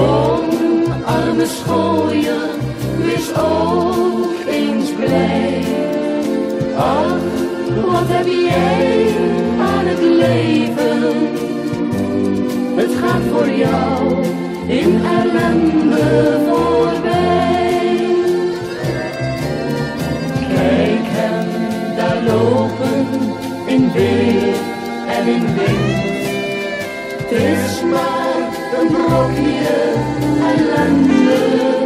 Kom, arme schooier, wees ook eens blij. Ach, wat heb jij aan het leven? Het gaat voor jou in ellende voorbij. Kijk hem daar lopen in weer en in wind. Het is maar een brokje ellende.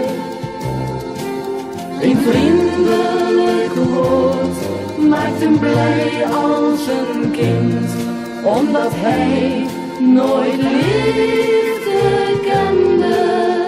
Een vriendelijk woord maakt hem blij als een kind, omdat hij nooit liefde kende.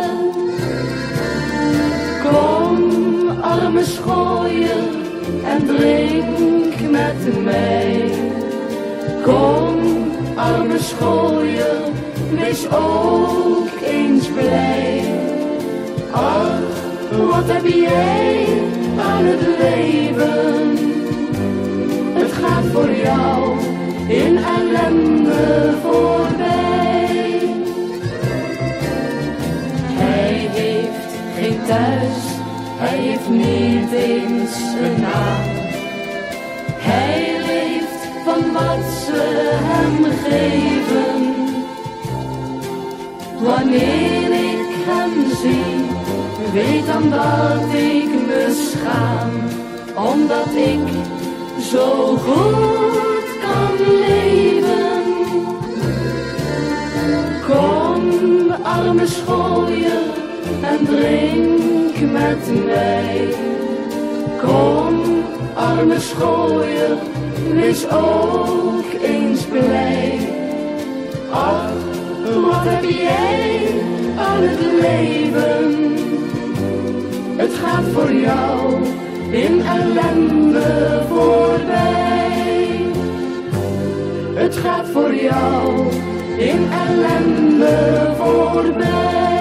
Kom, arme schooier, en drink met mij. Kom, arme schooier, wees ook eens blij. Ach, wat heb jij aan het leven? Het gaat voor jou in ellende voorbij. Hij heeft geen thuis, hij heeft niet eens een naam. Hij leeft van wat ze hem geven. Wanneer ik hem zie, weet dan dat ik me schaam, omdat ik zo goed kan leven. Kom, arme schooier, en drink met mij. Kom, arme schooier, wees ook eens blij. Ach, wat heb jij aan het leven? Het gaat voor jou in ellende voorbij. Het gaat voor jou in ellende voorbij.